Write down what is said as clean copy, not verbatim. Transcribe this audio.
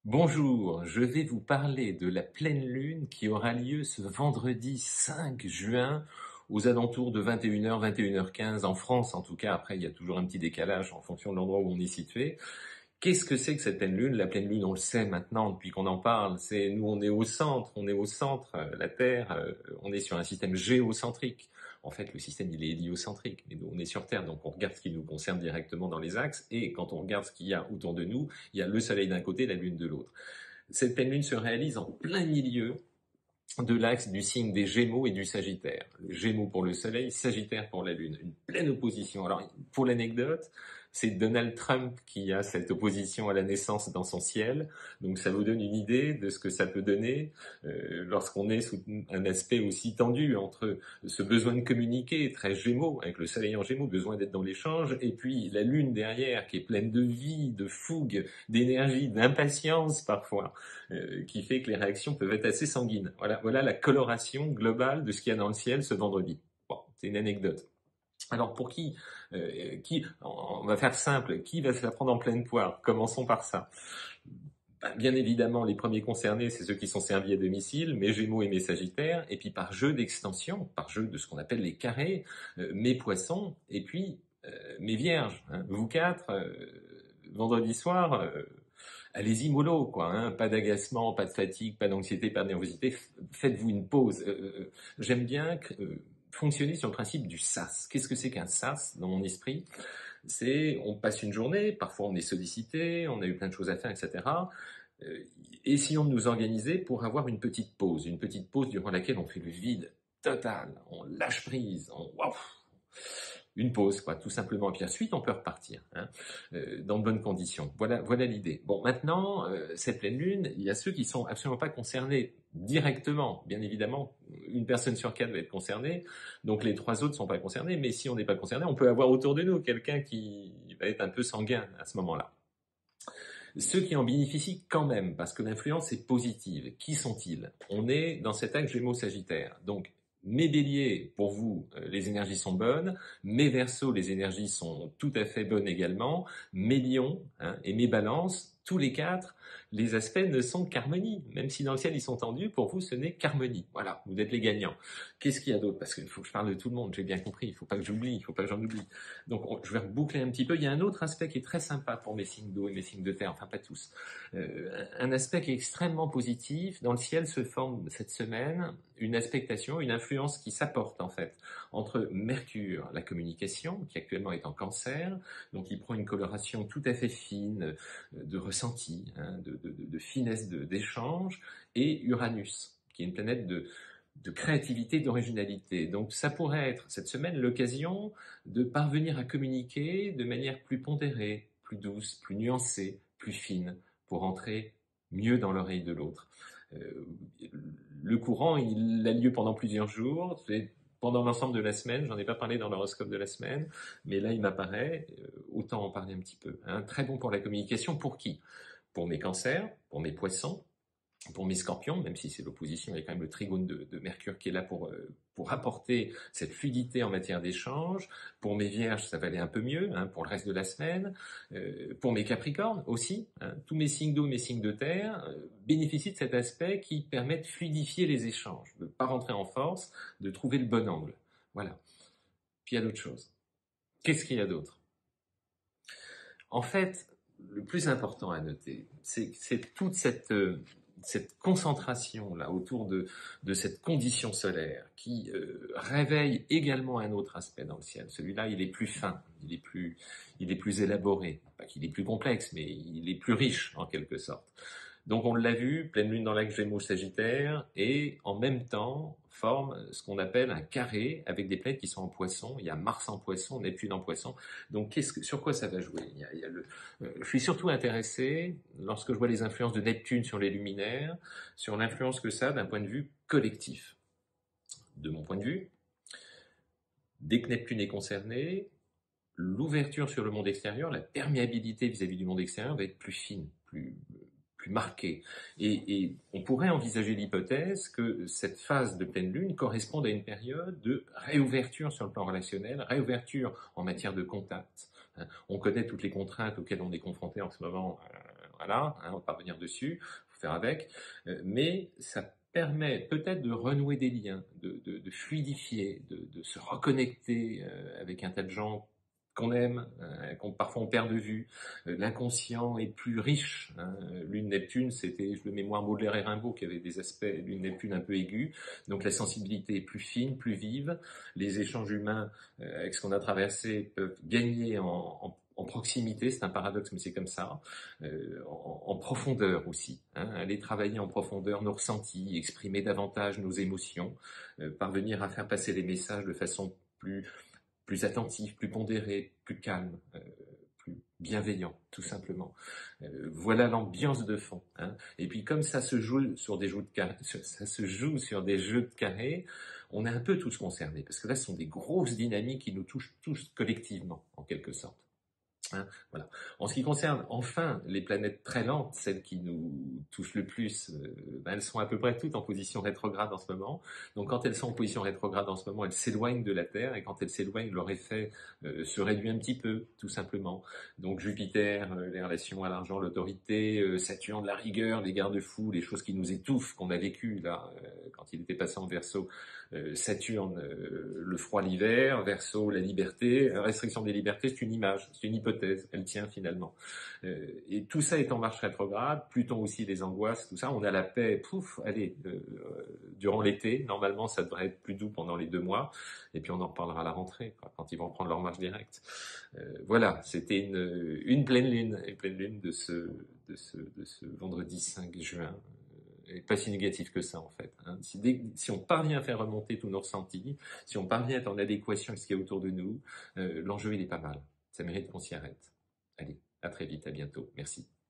Bonjour, je vais vous parler de la pleine lune qui aura lieu ce vendredi 5 juin aux alentours de 21h, 21h15 en France en tout cas. Après, il y a toujours un petit décalage en fonction de l'endroit où on est situé. Qu'est-ce que c'est que cette pleine lune? La pleine lune, on le sait maintenant depuis qu'on en parle. C'est nous, on est au centre, la Terre, on est sur un système géocentrique. En fait, le système il est héliocentrique, mais nous on est sur Terre, donc on regarde ce qui nous concerne directement dans les axes. Et quand on regarde ce qu'il y a autour de nous, il y a le Soleil d'un côté, la Lune de l'autre. Cette pleine lune se réalise en plein milieu de l'axe du signe des Gémeaux et du Sagittaire. Le Gémeaux pour le Soleil, Sagittaire pour la Lune. Une pleine opposition. Alors, pour l'anecdote, c'est Donald Trump qui a cette opposition à la naissance dans son ciel. Donc, ça vous donne une idée de ce que ça peut donner lorsqu'on est sous un aspect aussi tendu entre ce besoin de communiquer, très Gémeaux, avec le Soleil en Gémeaux, besoin d'être dans l'échange, et puis la Lune derrière qui est pleine de vie, de fougue, d'énergie, d'impatience parfois, qui fait que les réactions peuvent être assez sanguines. Voilà la coloration globale de ce qu'il y a dans le ciel ce vendredi. Bon, c'est une anecdote. Alors pour on va faire simple, qui va se la prendre en pleine poire? Commençons par ça. Bien évidemment, les premiers concernés, c'est ceux qui sont servis à domicile, mes Gémeaux et mes Sagittaires, et puis par jeu d'extension, par jeu de ce qu'on appelle les carrés, mes Poissons, et puis mes Vierges. Hein. Vous quatre, vendredi soir, allez-y mollo, quoi. Hein. Pas d'agacement, pas de fatigue, pas d'anxiété, pas de nervosité. Faites-vous une pause. J'aime bien fonctionner sur le principe du sas. Qu'est-ce que c'est qu'un sas dans mon esprit? C'est, on passe une journée, parfois on est sollicité, on a eu plein de choses à faire, etc. Essayons de nous organiser pour avoir une petite pause durant laquelle on fait le vide total, on lâche prise, une pause, quoi, tout simplement. Et puis ensuite, on peut repartir, hein, dans de bonnes conditions. Voilà l'idée. Bon, maintenant, cette pleine lune, il y a ceux qui sont absolument pas concernés directement. Bien évidemment, une personne sur quatre va être concernée, donc les trois autres sont pas concernés. Mais si on n'est pas concerné, on peut avoir autour de nous quelqu'un qui va être un peu sanguin à ce moment-là. Ceux qui en bénéficient quand même, parce que l'influence est positive. Qui sont-ils? On est dans cet axe Gémeaux-Sagittaire. Donc, mes béliers, pour vous, les énergies sont bonnes. Mes verseaux, les énergies sont tout à fait bonnes également. Mes lions, hein, et mes balances, tous les quatre, les aspects ne sont qu'harmonie. Même si dans le ciel ils sont tendus, pour vous ce n'est qu'harmonie. Voilà, vous êtes les gagnants. Qu'est-ce qu'il y a d'autre? Parce qu'il faut que je parle de tout le monde, j'ai bien compris. Il faut pas que j'oublie, il faut pas que j'en oublie. Donc je vais reboucler un petit peu. Il y a un autre aspect qui est très sympa pour mes signes d'eau et mes signes de terre, enfin pas tous. Un aspect qui est extrêmement positif. Dans le ciel se forme cette semaine une aspectation, une influence qui s'apporte en fait entre Mercure, la communication, qui actuellement est en Cancer, donc il prend une coloration tout à fait fine, de ressenti, hein, de finesse d'échange, et Uranus, qui est une planète de créativité, d'originalité. Donc ça pourrait être cette semaine l'occasion de parvenir à communiquer de manière plus pondérée, plus douce, plus nuancée, plus fine, pour entrer mieux dans l'oreille de l'autre. Euh, le courant, il a lieu pendant plusieurs jours, c'est pendant l'ensemble de la semaine, j'en ai pas parlé dans l'horoscope de la semaine, mais là il m'apparaît, autant en parler un petit peu. Hein. Très bon pour la communication, pour qui? Pour mes cancers, pour mes poissons, pour mes scorpions, même si c'est l'opposition, il y a quand même le trigone de Mercure qui est là pour apporter cette fluidité en matière d'échange. Pour mes vierges, ça va aller un peu mieux, hein, pour le reste de la semaine. Pour mes capricornes aussi, hein, tous mes signes d'eau, mes signes de terre bénéficient de cet aspect qui permet de fluidifier les échanges, de ne pas rentrer en force, de trouver le bon angle. Voilà. Puis il y a d'autres choses. Qu'est-ce qu'il y a d'autre? En fait, le plus important à noter, c'est toute cette concentration là autour de cette condition solaire qui réveille également un autre aspect dans le ciel. Celui-là, il est plus fin, il est plus élaboré. Pas qu'il est plus complexe, mais il est plus riche en quelque sorte. Donc on l'a vu, pleine lune dans l'axe Gémeaux-Sagittaire, et en même temps forme ce qu'on appelle un carré avec des planètes qui sont en Poisson. Il y a Mars en Poisson, Neptune en Poisson. Donc sur quoi ça va jouer? Je suis surtout intéressé, lorsque je vois les influences de Neptune sur les luminaires, sur l'influence que ça a d'un point de vue collectif. De mon point de vue, dès que Neptune est concerné, l'ouverture sur le monde extérieur, la perméabilité vis-à-vis du monde extérieur va être plus fine, plus marquée. Et on pourrait envisager l'hypothèse que cette phase de pleine lune corresponde à une période de réouverture sur le plan relationnel, réouverture en matière de contact. On connaît toutes les contraintes auxquelles on est confronté en ce moment voilà, hein, on va pas revenir dessus, faut faire avec, mais ça permet peut-être de renouer des liens, de fluidifier, de se reconnecter avec un tas de gens qu'on aime, qu'on parfois on perd de vue. L'inconscient est plus riche, hein. Lune Neptune, c'était le mémoire Baudelaire et Rimbaud qui avait des aspects Lune Neptune un peu aigus, donc la sensibilité est plus fine, plus vive. Les échanges humains avec ce qu'on a traversé peuvent gagner en proximité, c'est un paradoxe mais c'est comme ça, en profondeur aussi, hein. Aller travailler en profondeur nos ressentis, exprimer davantage nos émotions, parvenir à faire passer les messages de façon plus attentif, plus pondéré, plus calme, plus bienveillant, tout simplement. Voilà l'ambiance de fond, hein. Et puis comme ça se joue sur des jeux de carré, ça se joue sur des jeux de carré, on est un peu tous concernés, parce que là, ce sont des grosses dynamiques qui nous touchent tous collectivement, en quelque sorte. Hein, voilà. En ce qui concerne enfin les planètes très lentes, celles qui nous touchent le plus, elles sont à peu près toutes en position rétrograde en ce moment. Donc quand elles sont en position rétrograde en ce moment, elles s'éloignent de la Terre, et quand elles s'éloignent, leur effet se réduit un petit peu, tout simplement. Donc Jupiter, les relations à l'argent, l'autorité, Saturne, la rigueur, les garde-fous, les choses qui nous étouffent, qu'on a vécues là quand il était passé en Verseau. Saturne, le froid l'hiver, Verseau, la liberté, restriction des libertés, c'est une image, c'est une hypothèse, elle tient finalement. Et tout ça est en marche rétrograde, Pluton aussi, les angoisses, tout ça, on a la paix, pouf, allez, durant l'été, normalement ça devrait être plus doux pendant les 2 mois, et puis on en reparlera à la rentrée, quoi, quand ils vont prendre leur marche directe. Voilà, c'était une pleine lune de ce vendredi 5 juin, et pas si négatif que ça en fait, hein. Si on parvient à faire remonter tous nos ressentis, si on parvient à être en adéquation avec ce qu'il y a autour de nous, l'enjeu il est pas mal. Ça mérite qu'on s'y arrête. Allez, à très vite, à bientôt. Merci.